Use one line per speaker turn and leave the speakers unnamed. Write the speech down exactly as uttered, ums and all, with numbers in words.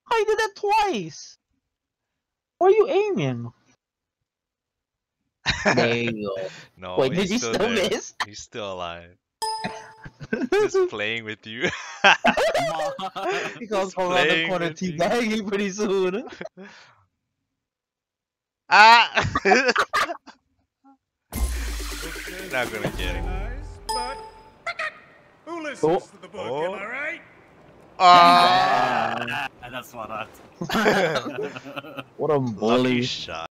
I did that twice. Where are you aiming? There you go.
No,
Wait,
he's
did you
still,
still
there.
miss?
He's still alive. Just playing with you.
He goes
Just
from around the
playing
corner
with you.
teabagging pretty soon.
Ah! Not gonna get it.
But who listens
Oh.
to the book,
Oh.
am I right?
Ah!
That's what I.
What a
Lucky
bully.
shot.